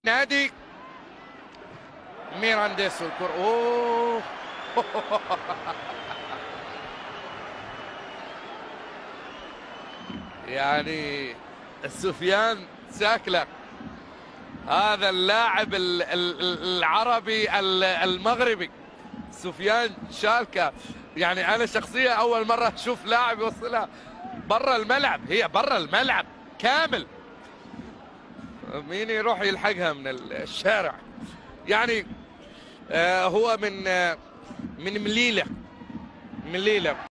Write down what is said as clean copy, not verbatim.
نادي ميرانديس والكرة اوه يعني سفيان ساكلة هذا اللاعب العربي المغربي سفيان شالكة. يعني انا شخصيا اول مرة اشوف لاعب يوصلها برا الملعب، هي برا الملعب كامل، مين يروح يلحقها من الشارع. يعني هو من مليلة